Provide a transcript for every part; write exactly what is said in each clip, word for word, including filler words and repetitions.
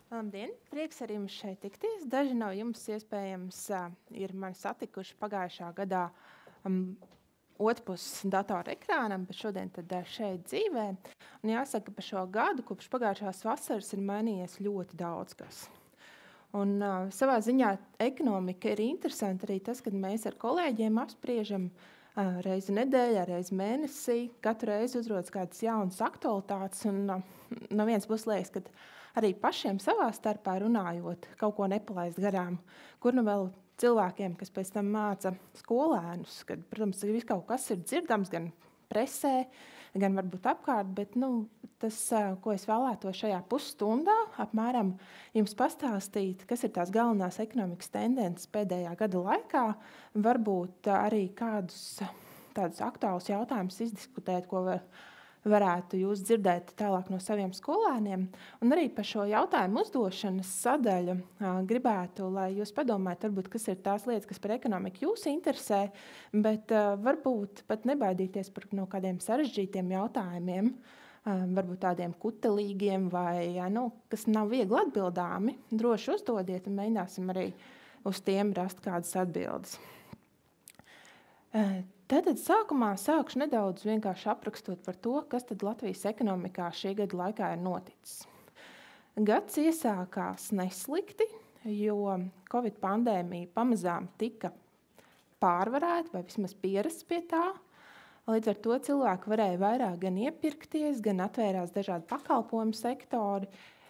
Labdien! Prieks ar jums šeit tikties. Daži no jums iespējams ā, ir mani satikuši pagājušā gadā um, otrpus datora ekrānam, bet šodien tad ā, šeit dzīvē. Un jāsaka, ka pa šo gadu, kopš pagājušās vasaras, ir mainījies ļoti daudz kas. Un uh, savā ziņā ekonomika ir interesanti arī tas, kad mēs ar kolēģiem apspriežam uh, reizi nedēļā, reizi mēnesī. Katru reizi uzrodas kādas jaunas aktualitātes. Un, uh, no vienas puses liekas, ka arī pašiem savā starpā runājot, kaut ko nepalaist garām. Kur nu vēl cilvēkiem, kas pēc tam māca skolēnus, kad, protams, viss kaut kas ir dzirdams gan presē, gan varbūt apkārt, bet nu, tas, ko es vēlētos šajā pusstundā apmēram jums pastāstīt, kas ir tās galvenās ekonomikas tendences pēdējā gada laikā, varbūt arī kādus tādus aktuālus jautājumus izdiskutēt, ko var varētu jūs dzirdēt tālāk no saviem skolēniem. Un arī par šo jautājumu uzdošanas sadaļu gribētu, lai jūs padomājat, varbūt, kas ir tās lietas, kas par ekonomiku jūs interesē, bet varbūt pat nebaidīties par no kādiem sarežģītiem jautājumiem, varbūt tādiem kutelīgiem vai, nu, kas nav viegli atbildāmi. Droši uzdodiet un mēģināsim arī uz tiem rast kādas atbildes. Tātad sākumā sākšu nedaudz vienkārši aprakstot par to, kas tad Latvijas ekonomikā šī gada laikā ir noticis. Gads iesākās neslikti, jo Covid pandēmija pamazām tika pārvarēta vai vismaz pierasts pie tā. Līdz ar to cilvēki varēja vairāk gan iepirkties, gan atvērās dažādi pakalpojumu sektori.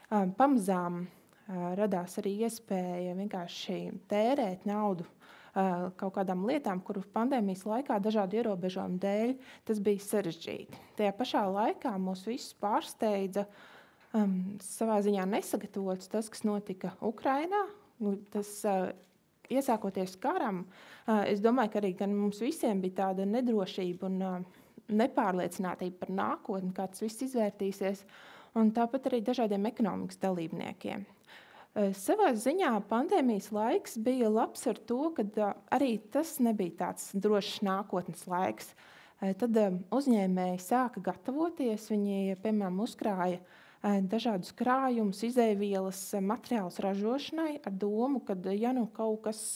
Pamazām radās arī iespēja vienkārši tērēt naudu kaut kādām lietām, kuru pandēmijas laikā dažādu ierobežojumu dēļ tas bija sarežģīti. Tajā pašā laikā mūs visus pārsteidza um, savā ziņā nesagatavots tas, kas notika Ukrainā. Tas uh, iesākoties karam, uh, es domāju, ka arī gan mums visiem bija tāda nedrošība un uh, nepārliecinātība par nākotni, kā tas viss izvērtīsies, un tāpat arī dažādiem ekonomikas dalībniekiem. Savā ziņā pandēmijas laiks bija labs ar to, ka arī tas nebija tāds drošs nākotnes laiks. Tad uzņēmēji sāka gatavoties, viņi, piemēram, uzkrāja dažādus krājumus, izēvielas, materiālus ražošanai ar domu, ka ja nu kaut kas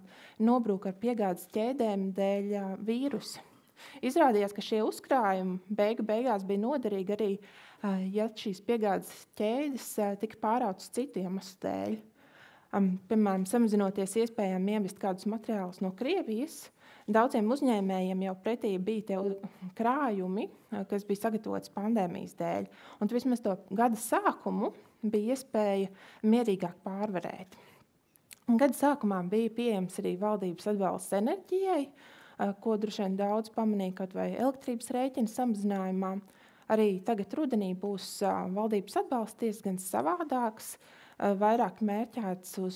nobrūk ar piegādes ķēdēm dēļ vīrusa. Izrādījās, ka šie uzkrājumi beigu beigās bija noderīgi arī, ja šīs piegādes ķēdes tika pārautas citu iemeslu dēļ. Piemēram, samazinoties iespējām ievest kādus materiālus no Krievijas, daudziem uzņēmējiem jau pretī bija tie krājumi, kas bija sagatavots pandēmijas dēļ. Un vismaz to gada sākumu bija iespēja mierīgāk pārvarēt. Un gada sākumā bija pieejams arī valdības atbalsts enerģijai, ko droši vien daudz pamanīja kaut vai elektrības rēķina samazinājumā. Arī tagad rudenī būs valdības atbalsts diezgan savādāks, vairāk mērķēts uz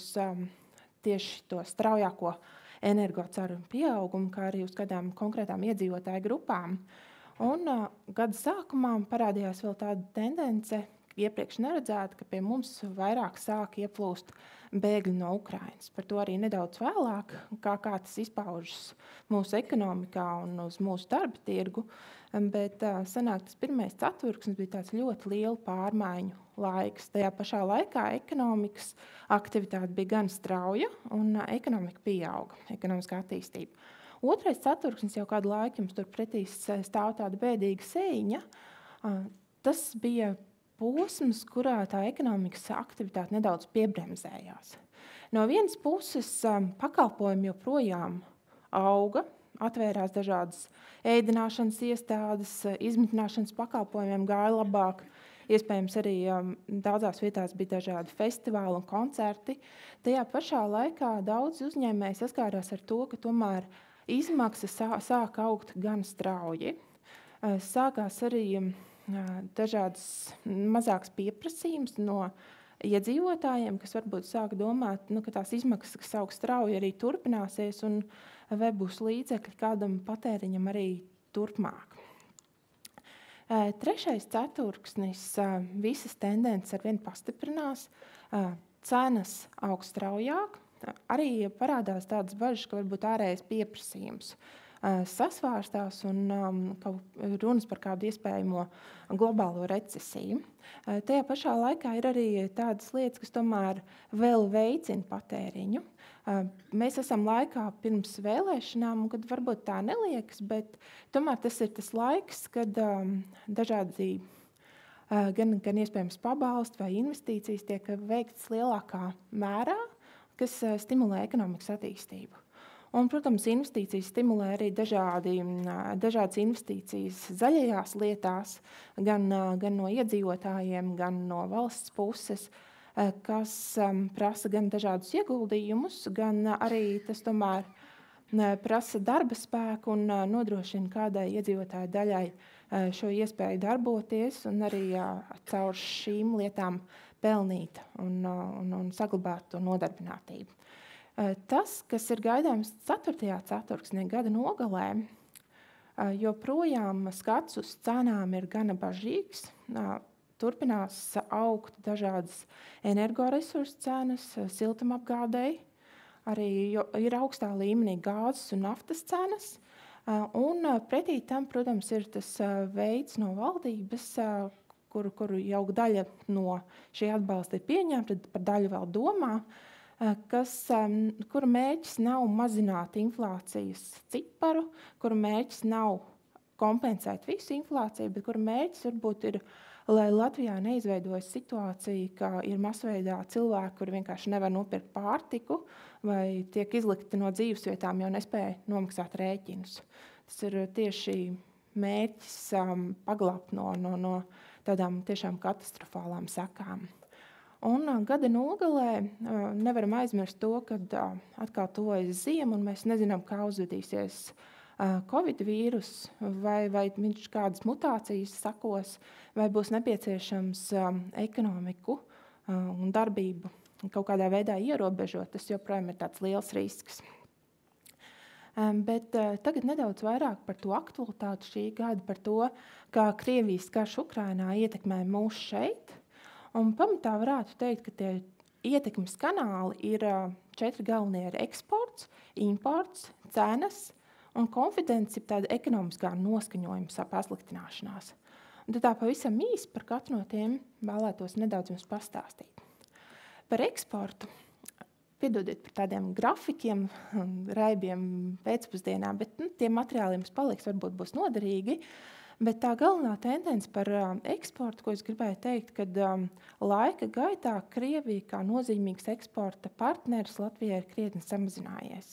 tieši to straujāko energocenu pieaugumu, kā arī uz kādām konkrētām iedzīvotāju grupām. Un gada sākumā parādījās vēl tāda tendence, iepriekš neredzēta, ka pie mums vairāk sāk ieplūst bēgļi no Ukrainas. Par to arī nedaudz vēlāk, kā, kā tas izpaužas mūsu ekonomikā un uz mūsu darba tirgu. Bet sanāk, tas pirmais ceturksnis bija tāds ļoti liela pārmaiņu laiks. Tajā pašā laikā ekonomikas aktivitāte bija gan strauja un ekonomika pieauga, ekonomiskā attīstība. Otrais ceturksnis jau kādu laiku jums tur pretī stāv tāda bēdīga sēņa. Tas bija posms, kurā tā ekonomikas aktivitāte nedaudz piebremzējās. No vienas puses pakalpojumi joprojām auga, atvērās dažādas ēdināšanas iestādes, izmitināšanas pakalpojumiem gāja labāk. Iespējams, arī daudzās vietās bija dažādi festivāli un koncerti. Tajā pašā laikā daudz uzņēmēji saskārās ar to, ka tomēr izmaksas sāk augt gan strauji. Sākās arī dažādas mazākas pieprasījums no iedzīvotājiem, kas varbūt sāk domāt, nu, ka tās izmaksas, kas aug strauji, arī turpināsies un vai būs līdzekļi kādam patēriņam arī turpmāk. Trešais ceturksnis visas tendences arvien pastiprinās, cenas aug straujāk, arī parādās tādas bažas, ka varbūt ārējais pieprasījums sasvārstās un runas par kādu iespējamo globālo recesiju. Tajā pašā laikā ir arī tādas lietas, kas tomēr vēl veicina patēriņu. Mēs esam laikā pirms vēlēšanām, kad varbūt tā neliekas, bet tomēr tas ir tas laiks, kad dažādi gan, gan iespējams pabalsti vai investīcijas tiek veiktas lielākā mērā, kas stimulē ekonomikas attīstību. Un, protams, investīcijas stimulē arī dažādi, dažādas investīcijas zaļajās lietās, gan, gan no iedzīvotājiem, gan no valsts puses, kas prasa gan dažādus ieguldījumus, gan arī tas tomēr prasa darba spēku un nodrošina kādai iedzīvotāju daļai šo iespēju darboties un arī caur šīm lietām pelnīt un, un, un saglabāt to nodarbinātību. Tas, kas ir gaidāms ceturtajā ceturksnī gada nogalē, joprojām skats uz cenām ir gana bažīgs. Turpinās augt dažādas energoresursu cenas, siltumapgādei, arī ir augstā līmenī gāzes un naftas cenas. Un pretī tam, protams, ir tas veids no valdības, kuru, kuru jau daļa no šī atbalsta ir pieņemta, par daļu vēl domā, kas, kura mērķis nav mazināt inflācijas ciparu, kura mērķis nav kompensēt visu inflāciju, bet kura mērķis varbūt ir, lai Latvijā neizveidojas situācija, ka ir masveidā cilvēki, kuri vienkārši nevar nopirkt pārtiku vai tiek izlikti no dzīvesvietām, jo nespēja nomaksāt rēķinus. Tas ir tieši mērķis um, paglābt no, no, no tādām tiešām katastrofālām sekām. Un gada nogalē nevaram aizmirst to, ka atkal tuvojas ziema un mēs nezinām, kā uzvedīsies Covid vīrus, vai, vai viņš kādas mutācijas sakos, vai būs nepieciešams ekonomiku un darbību kaut kādā veidā ierobežot. Tas joprojām ir tāds liels risks. Bet tagad nedaudz vairāk par to aktualitāti šī gada, par to, kā Krievijas karš Ukrainā ietekmē mūs šeit. Un pamatā varētu teikt, ka tie ietekmes kanāli ir četri galvenie ir eksports, imports, cenas un konfidence, tāda ekonomiskā noskaņojuma pasliktināšanās. Un tad tā pavisam īsi par katru no tiem vēlētos nedaudz jums pastāstīt. Par eksportu, piedodiet par tādiem grafikiem, raibiem pēcpusdienā, bet nu, tie materiāli jums paliks, varbūt būs noderīgi. Bet tā galvenā tendence par um, eksportu, ko es gribēju teikt, kad um, laika gaitā Krievija kā nozīmīgs eksporta partneris Latvijai ir krietni samazinājies.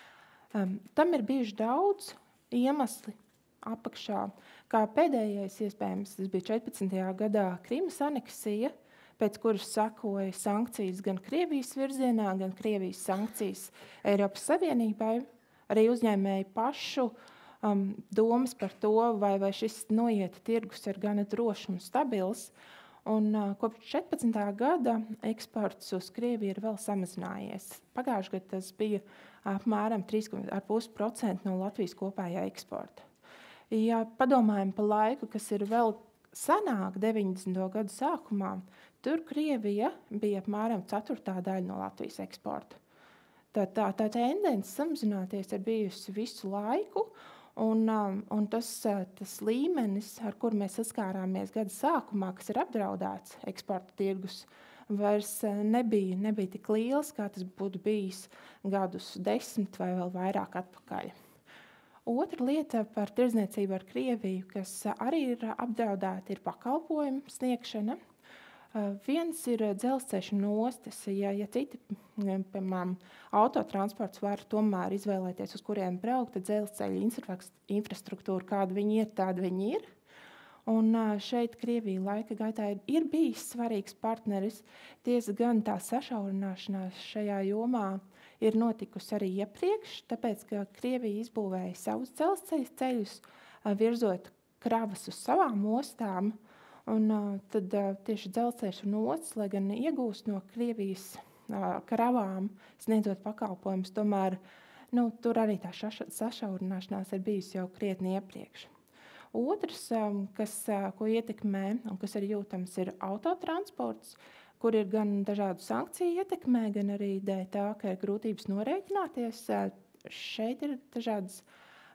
Um, tam ir bijuši daudz iemesli apakšā, kā pēdējais iespējams, tas bija četrpadsmitajā gadā Krimas aneksija, pēc kuras sakoja sankcijas gan Krievijas virzienā, gan Krievijas sankcijas Eiropas Savienībai, arī uzņēmēju pašu Um, domas par to, vai, vai šis noieta tirgus ir gana drošs un stabils. Un, uh, kopš četrpadsmitā gada eksports uz Krieviju ir vēl samazinājies. Pagājušajā gadā tas bija apmēram trīs komats pieci procenti no Latvijas kopējā eksporta. Ja padomājam par laiku, kas ir vēl senāk, deviņdesmito gadu sākumā, tur Krievija bija apmēram ceturtā daļa no Latvijas eksporta. Tā, tā, tā tendence samazināties ir bijusi visu laiku. Un, un tas, tas līmenis, ar kuru mēs saskārāmies gada sākumā, kas ir apdraudēts eksporta tirgus, vairs nebija, nebija tik liels, kā tas būtu bijis gadus desmit vai vēl vairāk atpakaļ. Otra lieta par tirdzniecību ar Krieviju, kas arī ir apdraudēta, ir pakalpojumu sniegšana. Viens ir dzelzceļš un ostas, ja, ja citi, piemēram, autotransports var tomēr izvēlēties, uz kuriem braukt, tad dzelzceļa infrastruktūra, kāda viņi ir, tāda viņi ir. Un šeit Krievija laika gaitā ir, ir bijis svarīgs partneris. Tiesa gan tā sašaurināšanās šajā jomā ir notikusi arī iepriekš, tāpēc, ka Krievija izbūvēja savus dzelzceļa ceļus, virzot kravas uz savām ostām. Un uh, tad uh, tieši dzelzceļš un ostas, lai gan iegūst no Krievijas uh, kravām, sniedzot pakalpojumus, tomēr nu, tur arī tā šaša, sašaurināšanās ir bijusi jau krietni iepriekš. Otrs, um, kas, uh, ko ietekmē un kas ir jūtams, ir autotransports, kur ir gan dažādu sankciju ietekmē, gan arī dēļ tā, ka ir grūtības norēķināties. Uh, šeit ir dažādas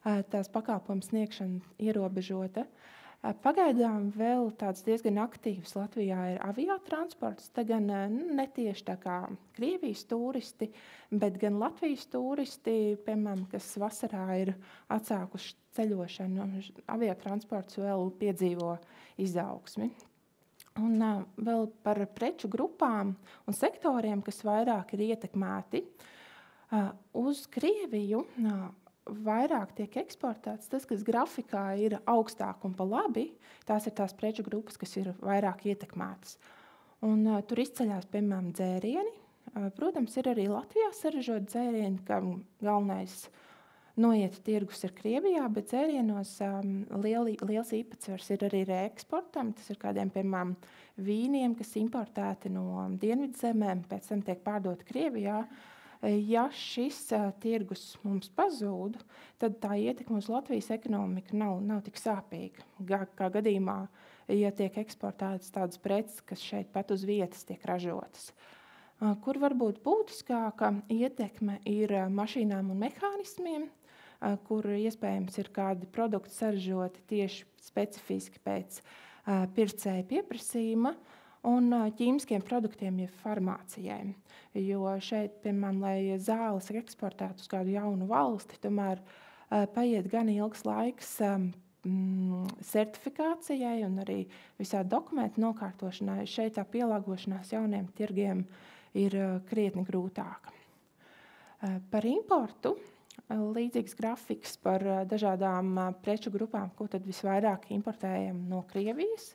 tās pakalpojumu sniegšana ierobežota. Pagaidām vēl tāds diezgan aktīvs Latvijā ir aviotransports. Te gan ne tieši tā kā Krievijas turisti, bet gan Latvijas turisti, piemēram, kas vasarā ir atsākuši ceļošanu, aviotransports vēl piedzīvo izaugsmi. Un uh, vēl par preču grupām un sektoriem, kas vairāk ir ietekmēti. Uh, uz Krieviju uh, vairāk tiek eksportēts tas, kas grafikā ir augstāk un pa labi. Tās ir tās preču grupas, kas ir vairāk ietekmētas. Un, uh, tur izceļās, piemēram, dzērieni. Uh, protams, ir arī Latvijā saražot dzērieni, kam galvenais noiet tirgus ir Krievijā, bet dzērienos um, lieli, liels īpatsvars ir arī reeksportam. Tas ir kādiem, piemēram, vīniem, kas importēti no dienvidzemēm, pēc tam tiek pārdoti Krievijā. Ja šis uh, tirgus mums pazūd, tad tā ietekme uz Latvijas ekonomiku nav, nav tik sāpīga. Kā, kā gadījumā, ja tiek eksportētas tādas preces, kas šeit pat uz vietas tiek ražotas. Uh, kur varbūt būtiskāka ietekme ir uh, mašīnām un mehānismiem, kur iespējams ir kādi produkti saražoti tieši specifiski pēc uh, pircēja pieprasījuma, un uh, ķīmiskiem produktiem, ja farmācijai. Jo šeit, piemēram, lai zāles eksportētu uz kādu jaunu valsti, tomēr uh, paiet gan ilgs laiks um, certifikācijai un arī visā dokumentu nokārtošanai. Šeit tā pielāgošanās jauniem tirgiem ir uh, krietni grūtāka. Uh, par importu. Līdzīgs grafiks par dažādām preču grupām, ko tad visvairāk importējam no Krievijas.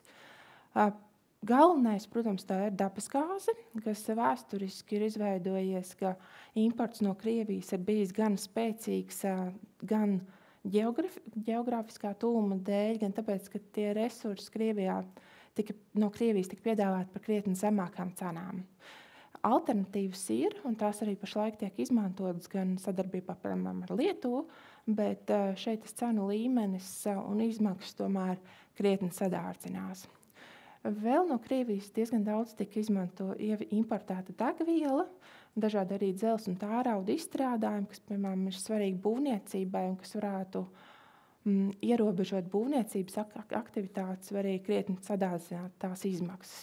Galvenais, protams, tā ir dabasgāze, kas vēsturiski ir izveidojies, ka imports no Krievijas ir bijis gan spēcīgs, gan geogrāfiskā tūma dēļ, gan tāpēc, ka tie resursi Krievijā tika, no Krievijas tika piedāvāti par krietni zemākām cenām. Alternatīvas ir, un tās arī pašlaik tiek izmantotas gan sadarbībā, piemēram, ar Lietuvu, bet šeit tas cenu līmenis un izmaksas tomēr krietni sadārdzinās. Vēl no Krievijas diezgan daudz tika izmanto importēta degviela, dažādi arī dzels un tērauda izstrādājumi, kas, piemēram, ir svarīgi būvniecībai un kas varētu mm, ierobežot būvniecības aktivitātes, var arī krietni sadārdzināt tās izmaksas.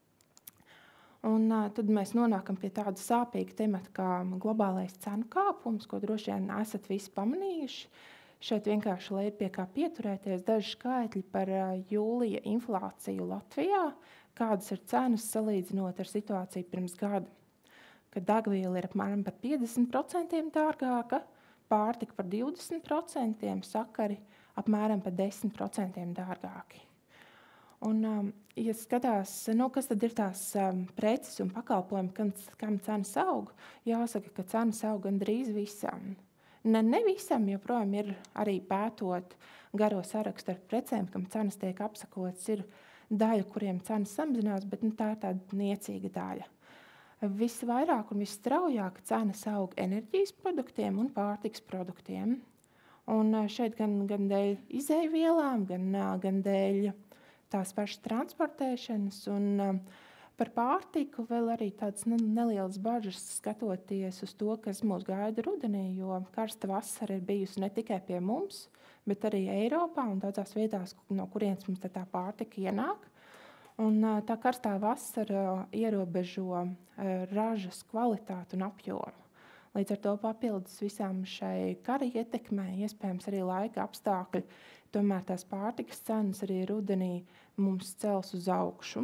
Un uh, tad mēs nonākam pie tāda sāpīga temata kā globālais cenu kāpums, ko droši vien esat visi pamanījuši. Šeit vienkārši, lai ir pie kā pieturēties, daži skaitļi par uh, jūlija inflāciju Latvijā, kādas ir cenas salīdzinot ar situāciju pirms gada. Kad degviela ir apmēram par piecdesmit procentiem dārgāka, pārtika par divdesmit procentiem, sakari apmēram par desmit procentiem dārgāki. Un, um, ja skatās, nu, kas tad ir tās um, preces un pakalpojumi, kam, kam cenas aug, jāsaka, ka cenas aug gandrīz visam. Ne, ne visam, joprojām ir arī pētot garo sarakstu ar precēm, kam cenas tiek apsakotas, ir daļa, kuriem cenas samazinās, bet nu, tā ir tāda niecīga daļa. Visvairāk un visstraujāk cenas aug enerģijas produktiem un pārtikas produktiem. Un šeit gan, gan dēļ izejvielām, gan, gan dēļ tās pašas transportēšanas, un um, par pārtiku vēl arī tāds nelielas bažas skatoties uz to, kas mūs gaida rudenī, jo karsta vasara ir bijusi ne tikai pie mums, bet arī Eiropā un daudzās vietās, no kurienes mums tā pārtika ienāk. Un uh, tā karstā vasara ierobežo uh, ražas kvalitāti un apjomu. Līdz ar to papildus visām šai kara ietekmē, iespējams arī laika apstākļi, tomēr tās pārtikas cenas arī rudenī mums cels uz augšu.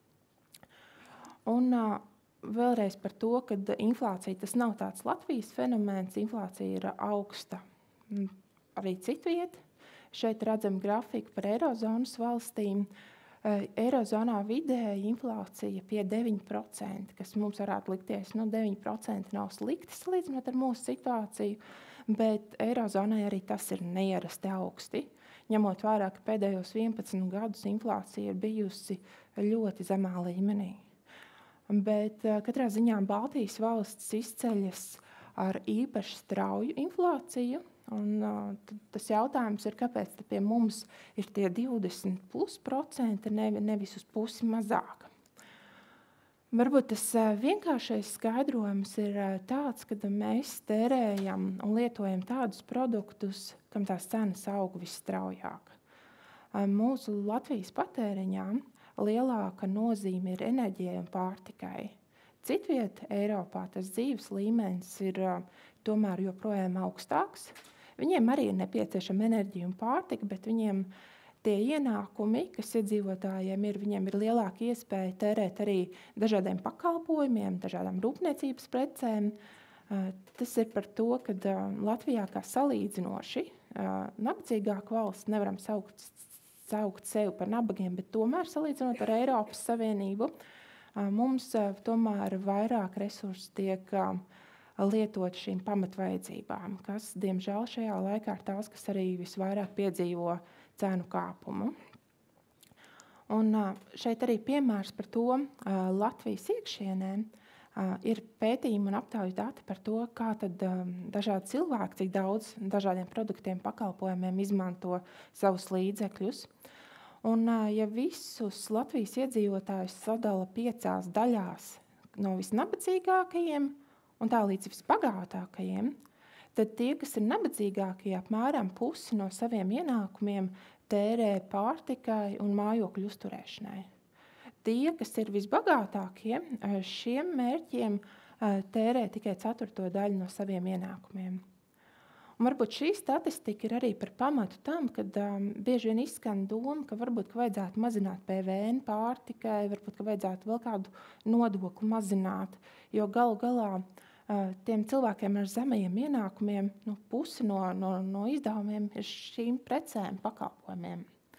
Un uh, vēlreiz par to, ka inflācija tas nav tāds Latvijas fenomens, inflācija ir augsta arī citviet. Šeit redzam grafiku par Eirozonas valstīm. Eirozonā vidēji inflācija pie deviņi procenti, kas mums varētu likties, nu deviņi procenti nav slikti salīdzinot ar mūsu situāciju, bet Eirozonai arī tas ir neierasti augsti. Ņemot vērā, ka pēdējos vienpadsmit gadus inflācija ir bijusi ļoti zemā līmenī. Bet katrā ziņā Baltijas valsts izceļas ar īpaši strauju inflāciju. Un, uh, tas jautājums ir, kāpēc pie mums ir tie divdesmit plus procenti, nevi, nevis uz pusi mazāk. Varbūt tas vienkāršais skaidrojums ir tāds, ka mēs tērējam un lietojam tādus produktus, kam tās cenas aug visstraujāk. Mūsu Latvijas patēriņā lielāka nozīme ir enerģijai un pārtikai. Citviet Eiropā tas dzīves līmenis ir tomēr joprojām augstāks. Viņiem arī ir nepieciešama enerģija un pārtika, bet viņiem tie ienākumi, kas iedzīvotājiem ir, viņiem ir lielāka iespēja tērēt arī dažādiem pakalpojumiem, dažādām rūpniecības precēm. Tas ir par to, ka Latvijā kā salīdzinoši nabadzīgāka valsts, nevaram saukt, saukt sevi par nabagiem, bet tomēr salīdzinot ar Eiropas Savienību, mums tomēr vairāk resursi tiek lietot šīm pamatvajadzībām, kas, diemžēl, šajā laikā ir tās, kas arī visvairāk piedzīvo cenu kāpumu. Un šeit arī piemērs par to Latvijas iekšienē ir pētījumi un aptaujas dati par to, kā tad dažādi cilvēki, cik daudz dažādiem produktiem, pakalpojumiem izmanto savus līdzekļus. Un ja visus Latvijas iedzīvotājus sadala piecās daļās no visnabadzīgākajiem un tā līdz visbagātākajiem, tad tie, kas ir nabadzīgākie, apmēram pusi no saviem ienākumiem tērē pārtikai un mājokļu uzturēšanai. Tie, kas ir visbagātākie, šiem mērķiem tērē tikai ceturto daļu no saviem ienākumiem. Un varbūt šī statistika ir arī par pamatu tam, kad um, bieži vien izskan doma, ka varbūt ka vajadzētu mazināt P V N pārtikai, varbūt ka vajadzētu vēl kādu nodokli mazināt, jo galu galā tiem cilvēkiem ar zemajiem ienākumiem, nu, pusi no, no, no izdevumiem ir šīm precēm, pakalpojumiem.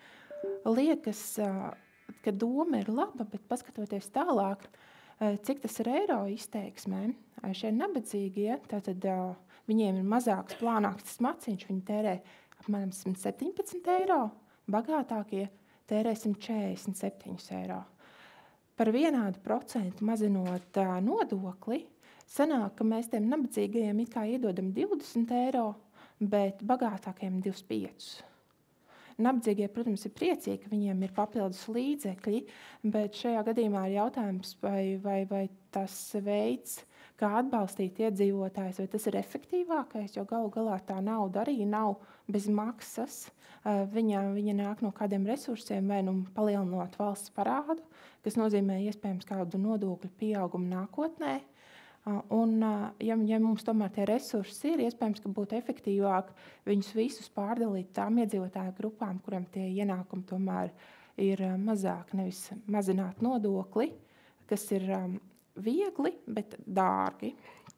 Liekas, ka doma ir laba, bet paskatoties tālāk, cik tas ir eiro izteiksmē, šie nabadzīgie, tātad viņiem ir mazāks, plānāks tas maciņš, viņi tērē apmēram simt septiņpadsmit eiro, bagātākie tērē simt četrdesmit septiņi eiro. Par vienādu procentu mazinot nodokli, sanāk, ka mēs tiem nabadzīgajiem it kā iedodam divdesmit eiro, bet bagātākajiem divdesmit pieci. Nabadzīgie, protams, ir priecīgi, ka viņiem ir papildus līdzekļi, bet šajā gadījumā ir jautājums, vai, vai, vai tas veids, kā atbalstīt iedzīvotājus, vai tas ir efektīvākais, jo galu galā tā nauda arī nav bez maksas. Viņa, viņa nāk no kādiem resursiem, vai nu palielinot valsts parādu, kas nozīmē iespējams kādu nodokļu pieaugumu nākotnē. Un, ja, ja mums tomēr tie resursi ir, iespējams, ka būtu efektīvāk viņus visus pārdalīt tām iedzīvotāju grupām, kuriem tie ienākumi tomēr ir mazāk, nevis mazināt nodokli, kas ir viegli, bet dārgi.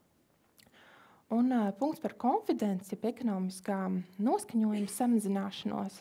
Un punkts par konfidenci, jeb ekonomiskā noskaņojuma samazināšanos.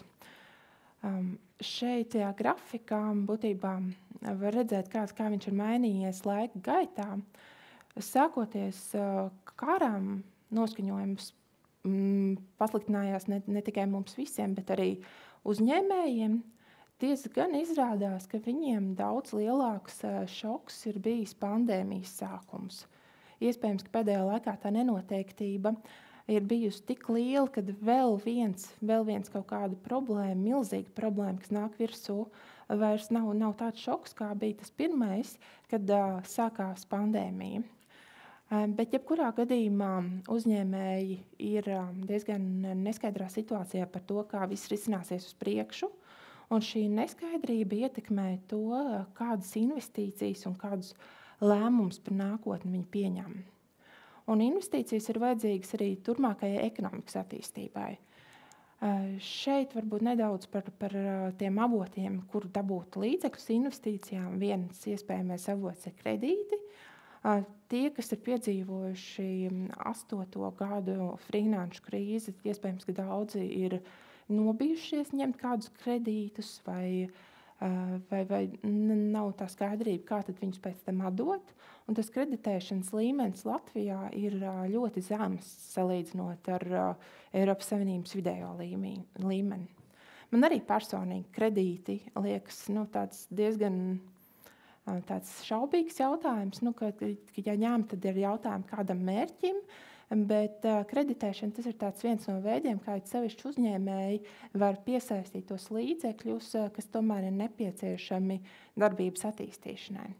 Šeit tajā grafikā būtībā var redzēt, kāds, kā viņš ir mainījies laika gaitā. Sākoties karam, noskaņojums mm, pasliktinājās ne, ne tikai mums visiem, bet arī uzņēmējiem. Tiesa gan izrādās, ka viņiem daudz lielāks šoks ir bijis pandēmijas sākums. Iespējams, ka pēdējā laikā tā nenoteiktība ir bijusi tik liela, kad vēl viens, vēl viens kaut kāda problēma, milzīga problēma, kas nāk virsū, vairs nav, nav tāds šoks, kā bija tas pirmais, kad uh, sākās pandēmija. Bet jebkurā gadījumā uzņēmēji ir diezgan neskaidrā situācijā par to, kā viss risināsies uz priekšu. Un šī neskaidrība ietekmē to, kādas investīcijas un kādus lēmumus par nākotni viņi pieņem. Un investīcijas ir vajadzīgas arī turpmākajai ekonomikas attīstībai. Šeit varbūt nedaudz par, par tiem avotiem, kur dabūt līdzekļus investīcijām. Viens iespējamais avots ir kredīti. Tie, kas ir piedzīvojuši astoto gadu finanšu krīzi, iespējams, ka daudzi ir nobijušies ņemt kādus kredītus vai, vai, vai nav tā skaidrība, kā tad viņus pēc tam atdot. Un tas kreditēšanas līmenis Latvijā ir ļoti zems salīdzinot ar Eiropas Savienības vidējo līmeni. Man arī personīgi kredīti liekas nu, tāds diezgan tāds šaubīgs jautājums, nu, ka, ka ja ņem, tad ir jautājumi kādam mērķim, bet uh, kreditēšana tas ir tāds viens no veidiem, kā sevišķi uzņēmēji var piesaistīt tos līdzekļus, uh, kas tomēr ir nepieciešami darbības attīstīšanai.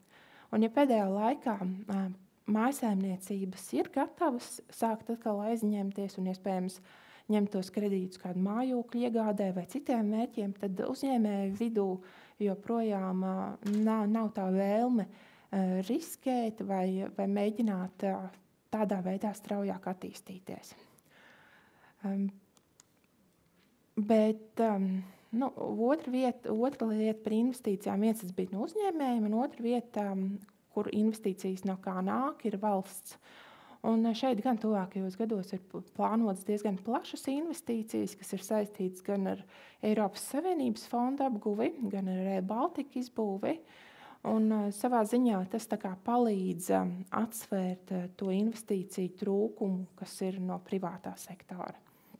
Un, ja pēdējā laikā mājsaimniecības ir gatavas sākt atkal aizņemties un iespējams ņemt tos kredītus kādu mājokļu iegādē vai citiem mērķiem, tad uzņēmēju vidū joprojām nav, nav tā vēlme riskēt vai, vai mēģināt tādā veidā straujāk attīstīties. Um, bet um, nu, otra, vieta, otra lieta par investīcijām, viens tas bija no uzņēmējiem, un otra vieta, um, kur investīcijas no kā nāk, ir valsts. Un šeit gan tuvākajos gados ir plānotas diezgan plašas investīcijas, kas ir saistītas gan ar Eiropas Savienības fondu apguvi, gan ar Rail Baltica izbūvi. Un uh, savā ziņā tas tā kā palīdz um, atsvērt uh, to investīciju trūkumu, kas ir no privātā sektora.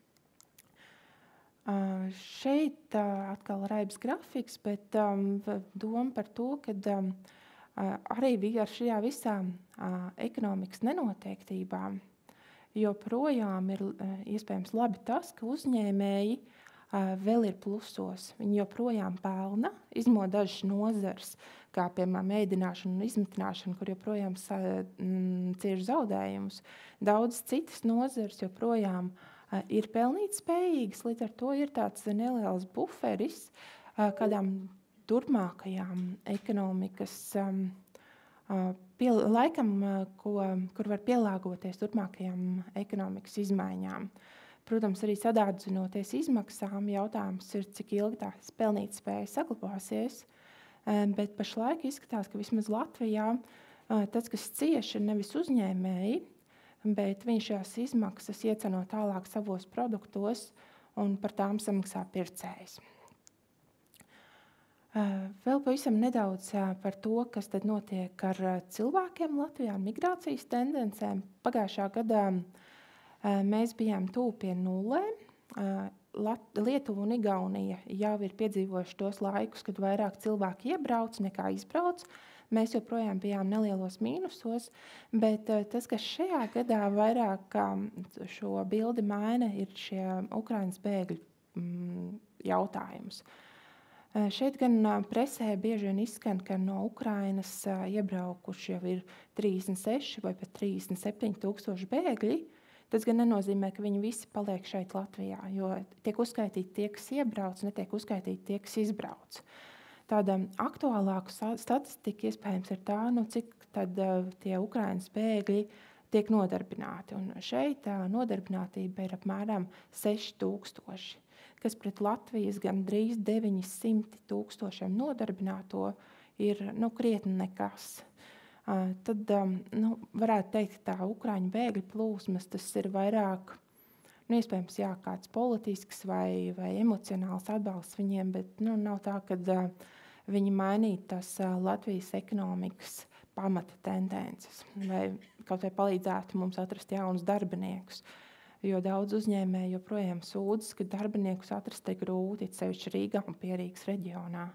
Uh, šeit uh, atkal raibs grafiks, bet um, doma par to, ka um, arī bija ar šajā visā uh, ekonomikas nenoteiktībām, joprojām ir uh, iespējams labi tas, ka uzņēmēji uh, vēl ir plusos. Viņi joprojām pelna, izņemot dažas nozares, kā piemēram ēdināšana un izmitināšana, kur joprojām mm, cieš zaudējumus. Daudzas citas nozares joprojām uh, ir pelnīt spējīgas, līdz ar to ir tāds neliels buferis uh, kādām turpmākajām ekonomikas um, uh, pie, laikam, uh, ko, kur var pielāgoties turpmākajām ekonomikas izmaiņām. Protams, arī sadārdzinoties izmaksām, jautājums ir, cik ilgi tās pelnīt spēja saglabāsies, um, bet pašlaik izskatās, ka vismaz Latvijā uh, tas, kas cieši, ir nevis uzņēmēji, bet viņš šās izmaksas ieceno tālāk savos produktos un par tām samaksā pircējs. Vēl pavisam nedaudz par to, kas tad notiek ar cilvēkiem Latvijā, migrācijas tendencēm. Pagājušā gadā mēs bijām tuvu pie nulēm. Lietuva un Igaunija jau ir piedzīvojuši tos laikus, kad vairāk cilvēki iebrauc nekā izbrauc. Mēs joprojām bijām nelielos mīnusos, bet tas, kas šajā gadā vairāk šo bildi maina, ir šie Ukrainas bēgļu jautājums. Šeit gan presē bieži vien izskan, ka no Ukrainas iebraukuši jau ir trīsdesmit seši vai pat trīsdesmit septiņi tūkstoši bēgļi. Tas gan nenozīmē, ka viņi visi paliek šeit Latvijā, jo tiek uzskaitīti tie, kas iebrauc, netiek uzskaitīti tie, kas izbrauc. Tāda aktuālāka statistika iespējams ir tā, nu, cik tad tie Ukrainas bēgļi tiek nodarbināti. Un šeit nodarbinātība ir apmēram seši tūkstoši. Kas pret Latvijas gan drīz deviņi simti tūkstošiem nodarbināto ir nu, krietni nekas. Uh, tad um, nu, varētu teikt, ka tā Ukraiņu bēgļu plūsmas tas ir vairāk, nu, iespējams, jā, kāds politisks vai, vai emocionāls atbalsts viņiem, bet nu, nav tā, ka uh, viņi mainītu tās uh, Latvijas ekonomikas pamata tendences vai kaut vai palīdzētu mums atrast jaunus darbiniekus. Jo daudz uzņēmēju joprojām sūdzas, ka darbiniekus atrast ir grūti, sevišķi Rīgā un Pierīgas reģionā.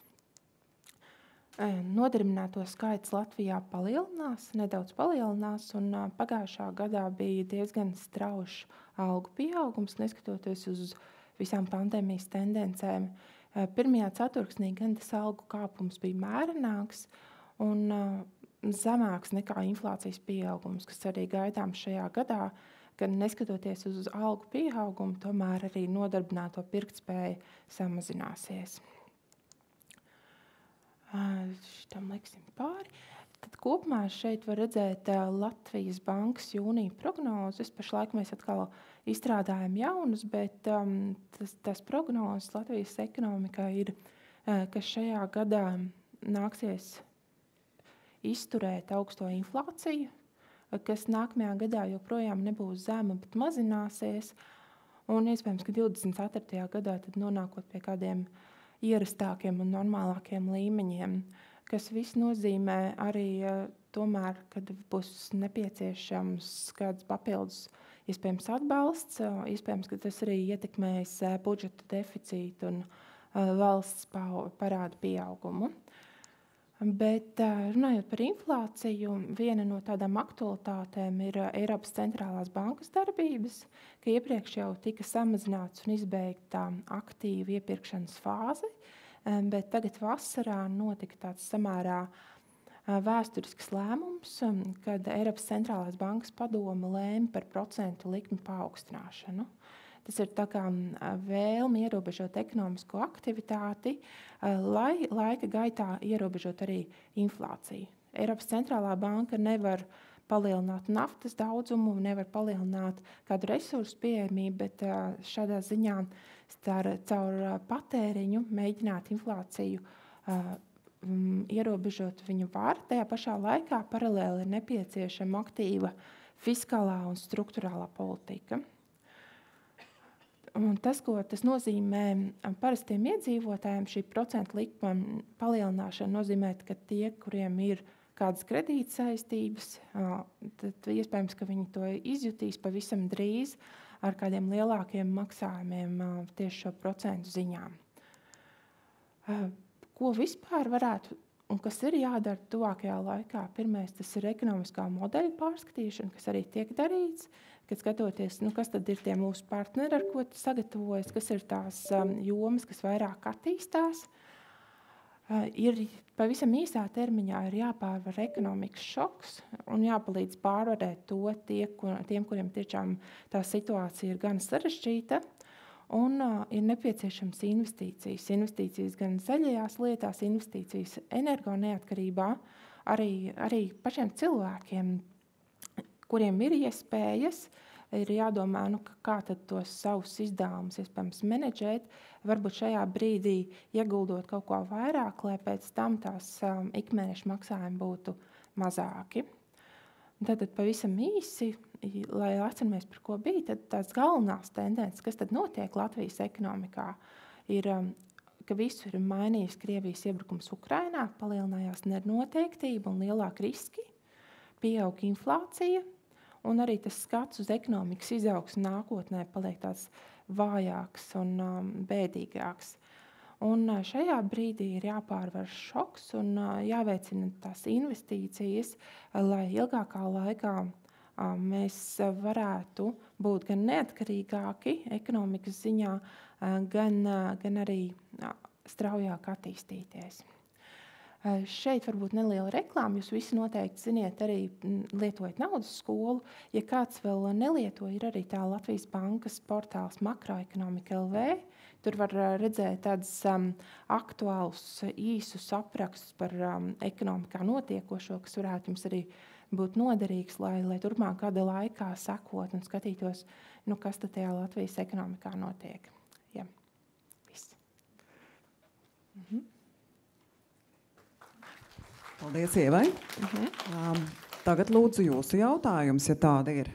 Nodarbināto skaits Latvijā palielinās, nedaudz palielinās, un pagājušā gadā bija diezgan straušs algu pieaugums, neskatoties uz visām pandēmijas tendencēm. Pirmajā ceturksnī gan tas algu kāpums bija mērenāks un zemāks nekā inflācijas pieaugums, kas arī gaidāms šajā gadā, gan neskatoties uz algu pieaugumu, tomēr arī nodarbināto pirktspēja samazināsies. Šitam liksim pāri. Tad kopumā šeit var redzēt Latvijas bankas jūnija prognozes. Pašlaik mēs atkal izstrādājam jaunas, bet um, tas, tas prognozes Latvijas ekonomikā ir, ka šajā gadā nāksies izturēt augsto inflāciju, kas nākamajā gadā joprojām nebūs zema, bet mazināsies. Un iespējams, ka divdesmit ceturtajā gadā tad nonākot pie kādiem ierastākiem un normālākiem līmeņiem, kas viss nozīmē arī tomēr, kad būs nepieciešams kāds papildus iespējams atbalsts, iespējams, ka tas arī ietekmēs budžeta deficītu un valsts parādu pieaugumu. Bet runājot par inflāciju, viena no tādām aktualitātēm ir Eiropas centrālās bankas darbības, ka iepriekš jau tika samazināts un izbeigta aktīva iepirkšanas fāze, bet tagad vasarā notika tāds samērā vēsturisks lēmums, kad Eiropas centrālās bankas padome lēma par procentu likmi paaugstināšanu. Tas ir tā kā vēlme ierobežot ekonomisko aktivitāti, lai laika gaitā ierobežot arī inflāciju. Eiropas centrālā banka nevar palielināt naftas daudzumu, nevar palielināt kādu resursu pieejamību, bet šādā ziņā star, caur patēriņu mēģināt inflāciju um, ierobežot viņu var. Tajā pašā laikā paralēli ir nepieciešama aktīva fiskālā un strukturālā politika. Un tas, ko tas nozīmē parastiem iedzīvotājiem, šī procentu likuma palielināšana nozīmē, ka tie, kuriem ir kādas kredīta saistības, tad iespējams, ka viņi to izjutīs pavisam drīz ar kādiem lielākiem maksājumiem tieši šo procentu ziņām. Ko vispār varētu un kas ir jādara tuvākajā laikā? Pirmais, tas ir ekonomiskā modeļa pārskatīšana, kas arī tiek darīts, kad skatoties, nu, kas tad ir tie mūsu partneri, ar ko sagatavojas, kas ir tās um, jomas, kas vairāk attīstās. Uh, ir pavisam īsā termiņā ir jāpārvar ekonomikas šoks un jāpalīdz pārvarēt to tie, kur, tiem, kuriem tiešām tā situācija ir gan sarežģīta. Un uh, ir nepieciešams investīcijas. Investīcijas gan zaļajās lietās, investīcijas energo neatkarībā, arī, arī pašiem cilvēkiem, kuriem ir iespējas, ir jādomā, nu, kā tad tos savus izdevumus iespējams menedžēt, varbūt šajā brīdī ieguldot kaut ko vairāk, lai pēc tam tās um, ikmēneša maksājumi būtu mazāki. Tātad pavisam īsi, lai atceramies, par ko bija, tad tās galvenās tendences, kas tad notiek Latvijas ekonomikā, ir, ka visur ir mainījis Krievijas iebrukums Ukrainā, palielinājās nenoteiktība un lielāki riski, pieaug inflācija, un arī tas skats uz ekonomikas izaugsmu nākotnē paliek tāds vājāks un um, bēdīgāks. Un šajā brīdī ir jāpārvar šoks un jāveicina tās investīcijas, lai ilgākā laikā mēs varētu būt gan neatkarīgāki ekonomikas ziņā, gan, gan arī straujāk attīstīties. Šeit varbūt neliela reklāma. Jūs visi noteikti ziniet, arī lietojat naudas skolu. Ja kāds vēl nelieto, ir arī tā Latvijas bankas portāls Makroekonomika L V. Tur var redzēt tādus um, aktuālus, īsus aprakstus par um, ekonomikā notiekošo, kas varētu jums arī būt noderīgs, lai, lai turpmāk gada laikā sekot un skatītos, nu, kas tad tajā Latvijas ekonomikā notiek. Jā, viss. Mhm. Paldies, Ievai. Mhm. Um, tagad lūdzu jūsu jautājums, ja tāda ir.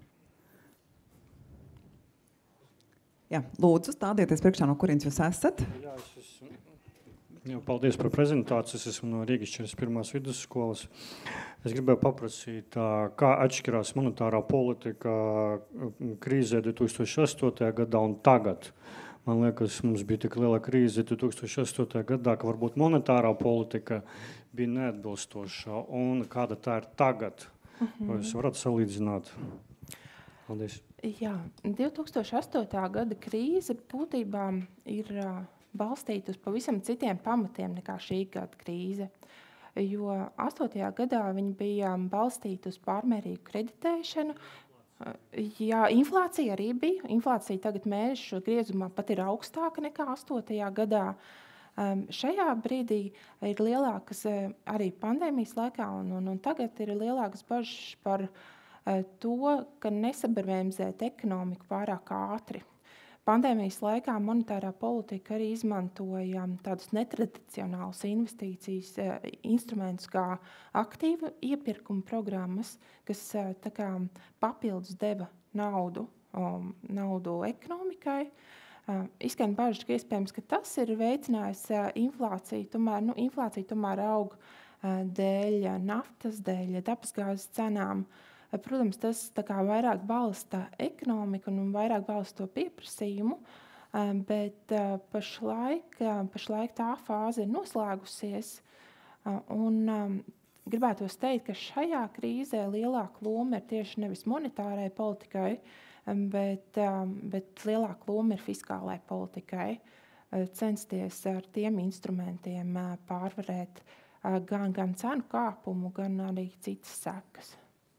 Jā, lūdzu, stādieties priekšā, no kurienes jūs esat. Jā, es esmu, jā, paldies par prezentāciju. Es esmu no Rīgas četrdesmit pirmās vidusskolas. Es gribēju paprasīt, kā atšķirās monetārā politika krīzē divi tūkstoši astotajā gadā un tagad. Man liekas, mums bija tik liela krīze divi tūkstoši astotajā gadā, ka varbūt monetārā politika bija neatbilstoša. Un kāda tā ir tagad? Mhm. Vai jūs varat salīdzināt? Paldies. Jā, divi tūkstoši astotā gada krīze būtībā ir uh, balstīta uz pavisam citiem pamatiem nekā šī gada krīze. Jo astotajā gadā viņa bija balstīta uz pārmērīgu kreditēšanu. Uh, jā, inflācija arī bija. Inflācija tagad mēnešu griezumā pat ir augstāka nekā astotajā gadā. Um, šajā brīdī ir lielākas uh, arī pandēmijas laikā un, un, un tagad ir lielākas bažas par to, ka nesabremzēt ekonomiku pārāk ātri. Pandēmijas laikā monetārā politika arī izmantoja tādus netradicionālus investīcijas instrumentus kā aktīva iepirkuma programmas, kas tā kā papildus deva naudu, um, naudu ekonomikai. Uh, izskan bažas, ka iespējams, ka tas ir veicinājis uh, inflāciju. Tomēr, nu, inflācija tomēr aug uh, dēļ naftas, dēļ dabasgāzes cenām. Protams, tas tā kā vairāk balsta ekonomiku un vairāk balsta to pieprasījumu, bet pašlaik, pašlaik tā fāze ir noslēgusies. Un gribētos teikt, ka šajā krīzē lielāka loma ir tieši nevis monetārai politikai, bet, bet lielāka loma ir fiskālai politikai. Censties ar tiem instrumentiem pārvarēt gan, gan cenu kāpumu, gan arī citas sekas.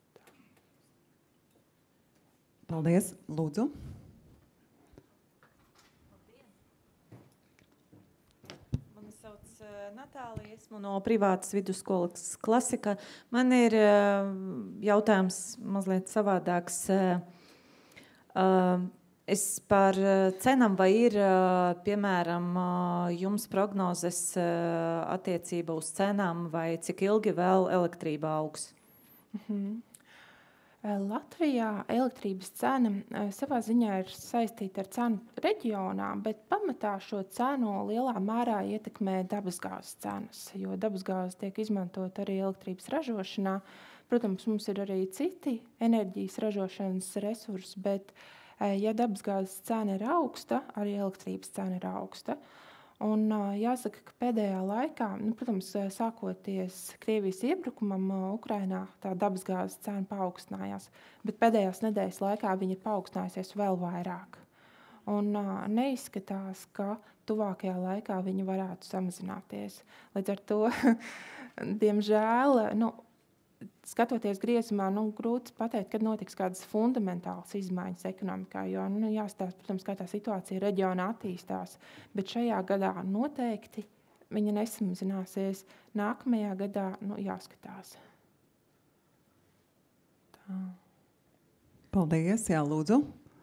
Paldies. Lūdzu. Mani sauc Natālija, esmu no privātas vidusskolas Klasika. Man ir jautājums mazliet savādāks. Es par cenām, vai ir, piemēram, jums prognozes attiecībā uz cenām, vai cik ilgi vēl elektrība augs? Mhm. Latvijā elektrības cena savā ziņā ir saistīta ar cenu reģionā, bet pamatā šo cenu lielā mērā ietekmē dabasgāzes cenas, jo dabasgāze tiek izmantot arī elektrības ražošanā. Protams, mums ir arī citi enerģijas ražošanas resursi, bet ja dabasgāzes cena ir augsta, arī elektrības cena ir augsta. Un jāsaka, ka pēdējā laikā, nu, protams, sākoties Krievijas iebrukumam Ukrainā, tā dabasgāzes cena paaugstinājās, bet pēdējās nedēļas laikā viņa ir paaugstinājusies vēl vairāk. Un neizskatās, ka tuvākajā laikā viņa varētu samazināties. Līdz ar to, diemžēl, nu, skatoties griezumā, nu, grūti pateikt, kad notiks kādas fundamentālas izmaiņas ekonomikā, jo nu, jāstāsta, protams, kā tā situācija reģionā attīstās, bet šajā gadā noteikti viņa nesamazināsies. Nākamajā gadā nu, jāskatās. Tā. Paldies, jā, lūdzu.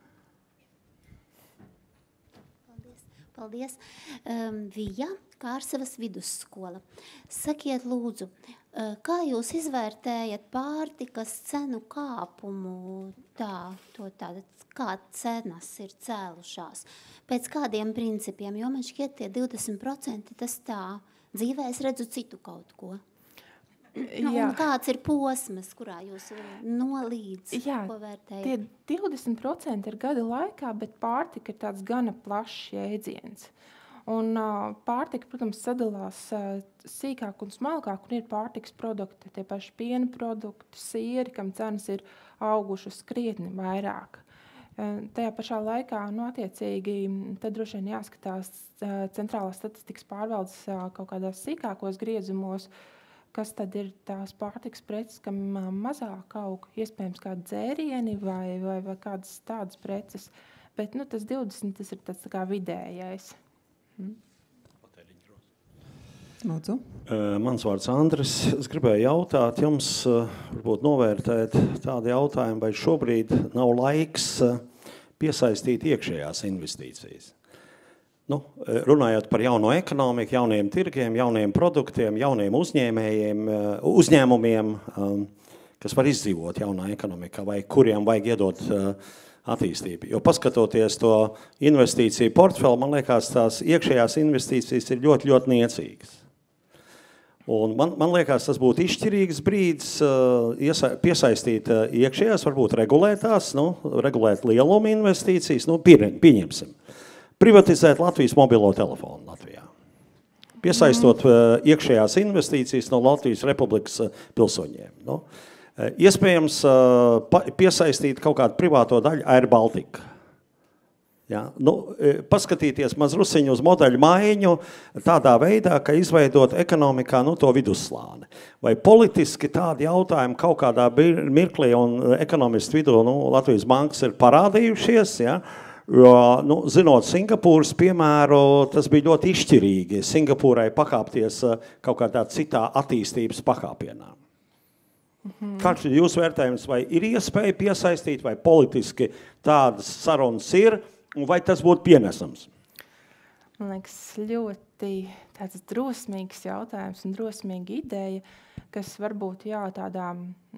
Paldies. Paldies. Um, Vija, Kārsavas vidusskola. Sakiet, lūdzu, kā jūs izvērtējat pārtikas cenu kāpumu, tā, to tāda, kā cenas ir cēlušās? Pēc kādiem principiem? Jo man šķiet tie divdesmit procenti tas tā, dzīvē es redzu citu kaut ko. Nu, un kāds ir posms, kurā jūs nolīdz, Jā, ko vērtējat? Tie divdesmit procenti ir gada laikā, bet pārtika ir tāds gana plašs jēdziens. Un uh, pārtika, protams, sadalās uh, sīkāk un smalkāk, un ir pārtikas produkti, tie paši piena produkti, sieri, kam cenas ir augušas krietni vairāk. Uh, tajā pašā laikā, nu, attiecīgi, tad droši vien jāskatās uh, centrālās statistikas pārvaldes uh, kaut kādās sīkākos griezumos, kas tad ir tās pārtikas preces, kam uh, mazāk aug, iespējams kādi dzērieni vai, vai, vai kādas tādas preces. Bet, nu, tas divdesmit, tas ir tāds tā kā vidējais. Hmm. Lūdzu. Uh, mans vārds Andris. Es gribēju jautāt jums, uh, varbūt novērtēt tādu jautājumu, vai šobrīd nav laiks uh, piesaistīt iekšējās investīcijas. Nu, runājot par jauno ekonomiku, jauniem tirgiem, jauniem produktiem, jauniem uzņēmējiem, uh, uzņēmumiem, um, kas var izdzīvot jaunā ekonomikā, vai kuriem vajag iedot uh, attīstību. Jo paskatoties to investīciju portfeli, man liekas, tās iekšējās investīcijas ir ļoti, ļoti niecīgas. Un man, man liekas, tas būtu izšķirīgs brīdis uh, iesa, piesaistīt uh, iekšējās, varbūt regulētās, nu, regulēt lielumu investīcijas, nu, pie, pieņemsim. Privatizēt Latvijas mobilo telefonu Latvijā. Piesaistot uh, iekšējās investīcijas no Latvijas Republikas uh, pilsoņiem. Nu. Iespējams piesaistīt kaut kādu privāto daļu Air Baltica. Ja? Nu, paskatīties mazrusiņu uz modeļu maiņu tādā veidā, ka izveidot ekonomikā nu, to vidusslāni. Vai politiski tādi jautājumi kaut kādā mirklī un ekonomistu vidū nu, Latvijas bankas ir parādījušies, ja? Jo, nu, zinot Singapūras piemēru, tas bija ļoti izšķirīgi Singapūrai pakāpties kaut kādā citā attīstības pakāpienā. Mm-hmm. Kāds ir jūsu vērtējums, vai ir iespēja piesaistīt, vai politiski tādas sarunas ir, un vai tas būtu pienesams? Man liekas, ļoti tāds drosmīgs jautājums un drosmīga ideja, kas varbūt jā, tādā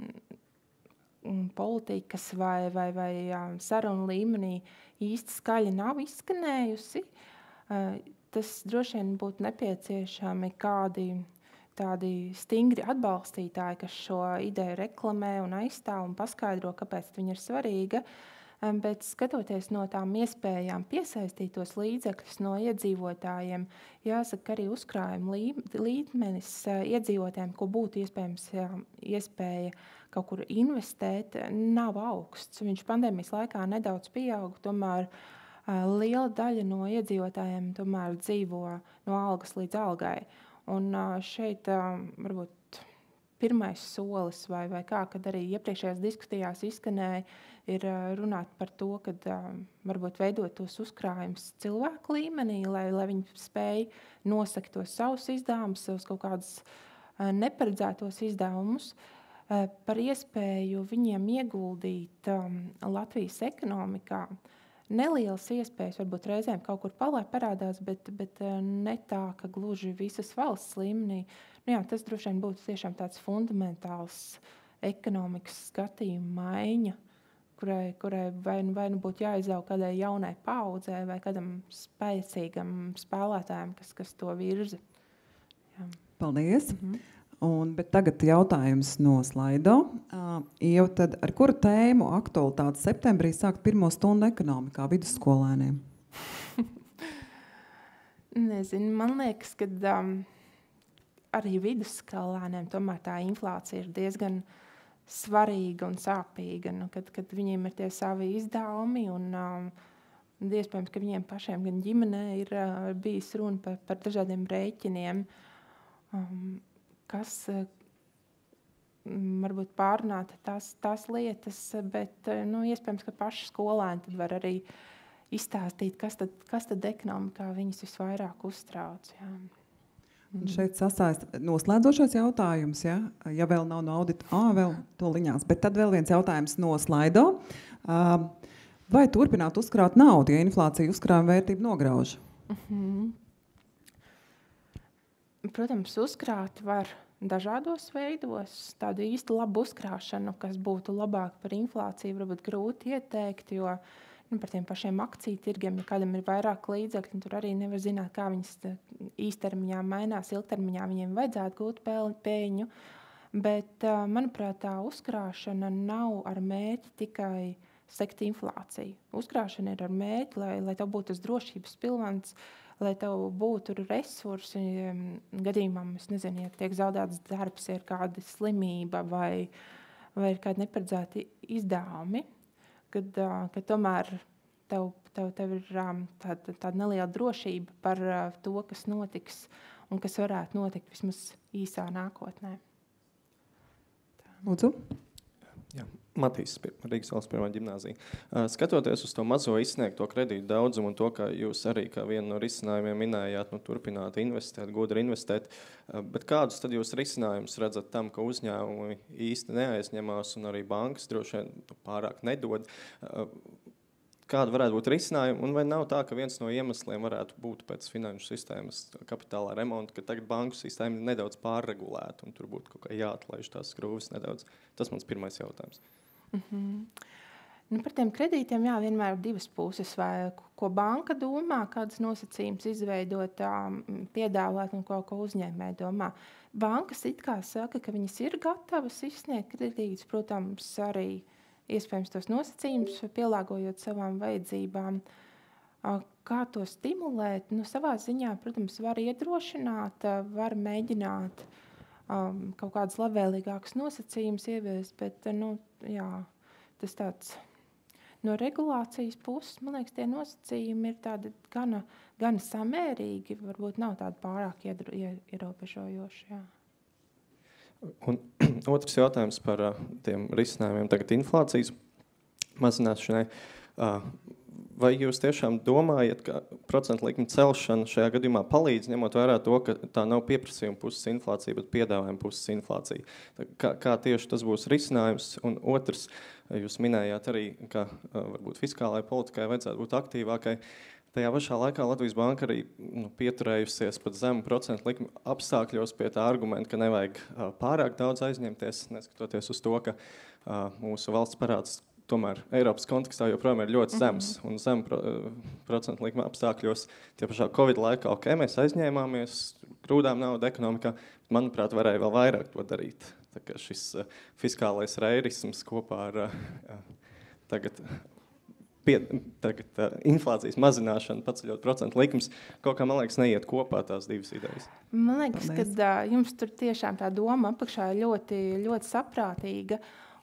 mm, politikas vai, vai, vai jā, sarunu līmenī īsti skaļi nav izskanējusi. Uh, tas droši vien būtu nepieciešami kādi tādi stingri atbalstītāji, kas šo ideju reklamē un aizstāv un paskaidro, kāpēc viņa ir svarīga. Bet skatoties no tām iespējām piesaistīt tos līdzekļus no iedzīvotājiem, jāsaka, arī uzkrājuma līmenis iedzīvotājiem, ko būtu iespējams jā, iespēja kaut kur investēt, nav augsts. Viņš pandēmijas laikā nedaudz pieauga, tomēr liela daļa no iedzīvotājiem tomēr dzīvo no algas līdz algai. Un šeit varbūt pirmais solis, vai, vai kā, kad arī iepriekšējās diskusijās izskanēja, ir runāt par to, ka varbūt veidot tos uzkrājumus cilvēku līmenī, lai, lai viņi spēj nosakt tos savus izdevumus, savus kaut kādus neparedzētos izdevumus, par iespēju viņiem ieguldīt Latvijas ekonomikā. Nelielas iespējas, varbūt reizēm kaut kur palē parādās, bet, bet ne tā, ka gluži visas valsts līmenī. Nu jā, tas droši vien būtu tiešām tāds fundamentāls ekonomikas skatījuma maiņa, kurai, kurai vai, vai nu būtu jāizaug kādai jaunai paaudzē vai kādam spēcīgam spēlētājam, kas, kas to virza. Jā. Paldies! Mm-hmm. Un, bet tagad jautājums no slaido. Uh, jau tad ar kuru tēmu aktualitāti septembrī sākt pirmo stundu ekonomikā vidusskolēniem? Nezinu, man liekas, ka um, arī vidusskolēniem tomēr tā inflācija ir diezgan svarīga un sāpīga, nu, kad, kad viņiem ir tie savi izdevumi un um, iespējams, ka viņiem pašiem gan ģimenē ir uh, bijis runa par, par dažādiem rēķiniem. Um, kas varbūt pārnāt tās, tās lietas, bet nu, iespējams, ka paši skolēni tad var arī izstāstīt, kas tad, kas tad ekonomikā viņus visvairāk uztrauc. Jā. Un šeit sasaist noslēdzošais jautājums, ja, ja vēl nav no audita, ā, vēl to liņās, bet tad vēl viens jautājums no slaido. Vai turpināt uzkrāt naudu, ja inflācija uzkrājuma vērtību nograuž? Mhm. Protams, uzkrāt var dažādos veidos. Tādu īsti labu uzkrāšanu, kas būtu labāk par inflāciju, varbūt grūti ieteikt, jo nu, par tiem pašiem akciju tirgiem, ja kādam ir vairāk līdzekļu, tur arī nevar zināt, kā viņas īstermiņā mainās, ilgtermiņā viņiem vajadzētu gūt peļņu. Bet, manuprāt, tā uzkrāšana nav ar mērķi tikai sekt inflāciju. Uzkrāšana ir ar mērķi, lai, lai tev būtu tas drošības pilvens, lai tev būtu resursi gadījumā, es nezinu, ja tiek zaudēts darbs, ir kāda slimība vai, vai ir kādi neparedzēti izdevumi, kad, kad tomēr tev, tev, tev ir tāda, tāda neliela drošība par to, kas notiks un kas varētu notikt vismaz īsā nākotnē. Tā. Lūdzu. Jā. Matīs, Rīgas valsts pirmā ģimnāzija. Skatoties uz to mazo izsniegto kredītu daudzumu un to, ka jūs arī kā vienu no risinājumiem minējāt, nu, turpināt investēt, gudri investēt, bet kādus tad jūs risinājumus redzat tam, ka uzņēmumi īsti neaizņemās un arī bankas droši vien pārāk nedod? Kāda varētu būt risinājuma, un vai nav tā, ka viens no iemesliem varētu būt pēc finanšu sistēmas kapitālā remonta, ka tagad banku sistēma nedaudz pārregulēta un tur būtu kaut kā jāatlaiž tās skrūves nedaudz? Tas mans pirmais jautājums. Mm-hmm. Nu, par tiem kredītiem jā, vienmēr ir divas puses, vai ko banka domā, kādas nosacījumus izveidot, piedāvāt un ko, ko uzņēmē domā. Bankas it kā saka, ka viņas ir gatavas izsniegt kredītus, protams, arī iespējams tos nosacījumus, pielāgojot savām vajadzībām. Kā to stimulēt? Nu, savā ziņā, protams, var iedrošināt, var mēģināt um, kaut kādas labvēlīgākas nosacījumus ieviest, bet nu, jā, tas tāds no regulācijas puses, man liekas, tie nosacījumi ir tādi gana, gana samērīgi, varbūt nav tādi pārāk iedro, ierobežojoši. Jā. Un otrs jautājums par uh, tiem risinājumiem tagad inflācijas mazināšanai. Uh, vai jūs tiešām domājat, ka procentu likuma celšana šajā gadījumā palīdz, ņemot vērā to, ka tā nav pieprasījuma puses inflācija, bet piedāvājuma puses inflācija? Kā, kā tieši tas būs risinājums? Un otrs, jūs minējāt arī, ka uh, varbūt fiskālai politikai vajadzētu būt aktīvākai. Tajā pašā laikā Latvijas Banka arī nu, pieturējusies pat zemu procentu likuma apstākļos pie tā argumenta, ka nevajag uh, pārāk daudz aizņemties, neskatoties uz to, ka uh, mūsu valsts parāds tomēr Eiropas kontekstā joprojām ir ļoti zems. Mm-hmm. Un zemu pro, uh, procentu likuma apstākļos tie pašā Covid laikā, ok, mēs aizņēmāmies, grūdām naudu ekonomikā, manuprāt, varēja vēl vairāk to darīt. Tā kā šis uh, fiskālais reirisms kopā ar uh, uh, tagad... Pie, tagad uh, inflācijas mazināšana, paceļot procentu likums, kaut kā, man liekas, neiet kopā tās divas idejas. Man liekas, ka uh, jums tur tiešām tā doma apakšā ļoti, ļoti saprātīga.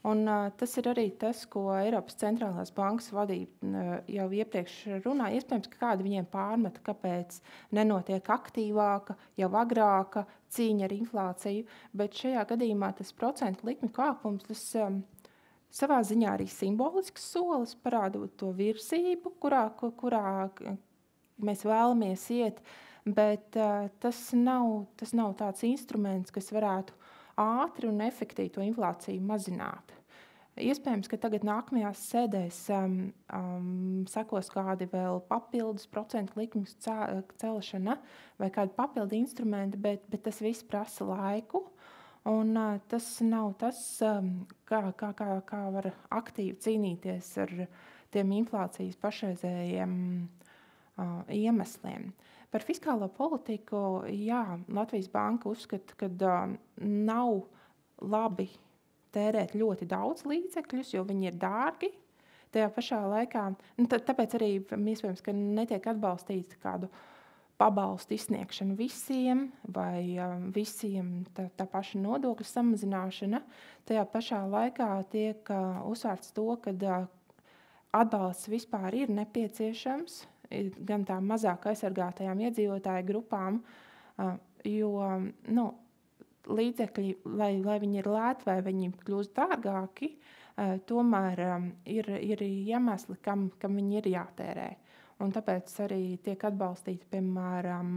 Un, uh, tas ir arī tas, ko Eiropas centrālās bankas vadība uh, jau iepriekš runāja. Iespējams, ka kādi viņiem pārmeta, kāpēc nenotiek aktīvāka, jau agrāka cīņa ar inflāciju, bet šajā gadījumā tas procentu likmi kāpums, tas um, savā ziņā arī simbolisks solis, parādot to virzību, kurā, kurā mēs vēlamies iet, bet uh, tas, nav, tas nav tāds instruments, kas varētu ātri un efektīvi to inflāciju mazināt. Iespējams, ka tagad nākamajās sēdēs um, um, sekos kādi vēl papildus procentu likmes celšana vai kādi papildu instrumenti, bet, bet tas viss prasa laiku. Un uh, tas nav tas, um, kā, kā, kā, kā var aktīvi cīnīties ar tiem inflācijas pašreizējiem uh, iemesliem. Par fiskālo politiku, jā, Latvijas Banka uzskata, ka uh, nav labi tērēt ļoti daudz līdzekļus, jo viņi ir dārgi. Tajā pašā laikā, nu, tā, tāpēc arī iespējams, ka netiek atbalstīts kādu pabalstu izsniegšanu visiem vai um, visiem tā, tā paša nodokļu samazināšana. Tajā pašā laikā tiek uh, uzsvērts to, ka uh, atbalsts vispār ir nepieciešams gan tām mazāk aizsargātajām iedzīvotāju grupām, jo nu, līdzekļi, lai, lai viņi ir lēti vai viņi kļūst dārgāki, tomēr ir, ir iemesli, kam, kam viņi ir jātērē. Un tāpēc arī tiek atbalstīti, piemēram,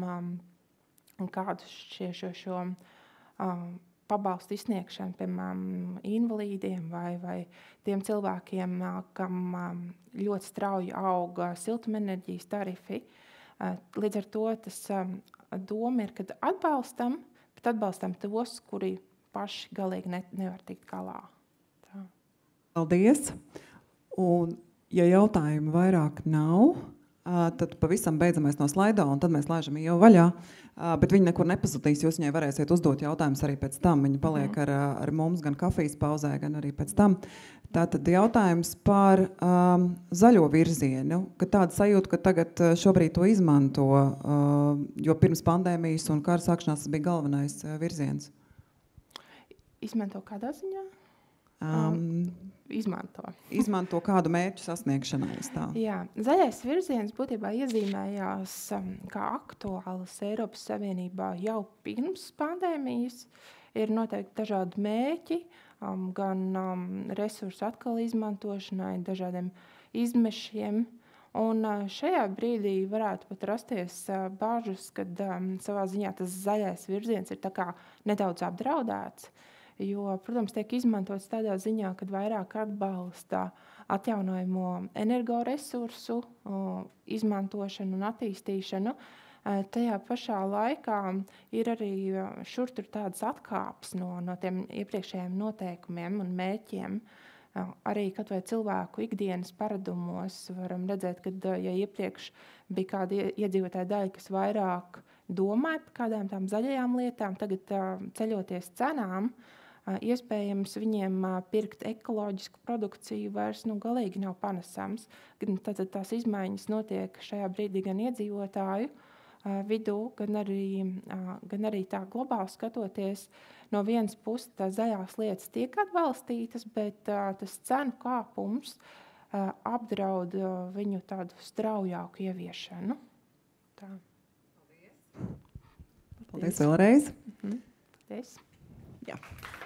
kādu šie, šo, šo pabalstu izsniegšanu, piemēram, invalīdiem vai, vai tiem cilvēkiem, kam ļoti strauji auga siltumenerģijas tarifi. Līdz ar to tas doma ir, kad atbalstam, bet atbalstam tos, kuri paši galīgi ne, nevar tikt galā. Tā. Paldies! Un, ja jautājumu vairāk nav, tad pavisam beidzamais no slaido, un tad mēs laižam jau vaļā. Bet viņi nekur nepazudīs, jūs viņai varēsiet uzdot jautājumus arī pēc tam. Viņi paliek ar, ar mums gan kafijas pauzē, gan arī pēc tam. Tātad jautājums par um, zaļo virzienu, ka tāda sajūta, ka tagad šobrīd to izmanto, uh, jo pirms pandēmijas un kara sākšanās tas bija galvenais uh, virziens. Izmanto kādā ziņā? Um, izmanto. Izmanto kādu mērķu sasniegšanai. Tā. Jā, zaļais virziens būtībā iezīmējās um, kā aktuāls Eiropas Savienībā jau pirms pandēmijas. Ir noteikti dažādi mērķi, um, gan um, resursu atkal izmantošanai, dažādiem izmešiem. Un uh, šajā brīdī varētu pat rasties uh, bāžas, kad um, savā ziņā tas zaļais virziens ir tā kā nedaudz apdraudēts. Jo, protams, tiek izmantots tādā ziņā, kad vairāk atbalsta atjaunojamo energoresursu izmantošanu un attīstīšanu. Tajā pašā laikā ir arī šur tur tādas atkāpes no, no tiem iepriekšējiem noteikumiem un mērķiem. Arī kaut vai cilvēku ikdienas paradumos varam redzēt, ka ja iepriekš bija kāda iedzīvotāja daļa, kas vairāk domāja par kādām tām zaļajām lietām, tagad ceļoties cenām, iespējams viņiem pirkt ekoloģisku produkciju vairs nu, galīgi nav panesams. Tātad tās izmaiņas notiek šajā brīdī gan iedzīvotāju vidū, gan arī, gan arī tā globāli skatoties. No vienas puses tās zaļās lietas tiek atbalstītas, bet tas cenu kāpums apdraud viņu tādu straujāku ieviešanu. Tā. Paldies vēlreiz. Mhm. Paldies. Jā.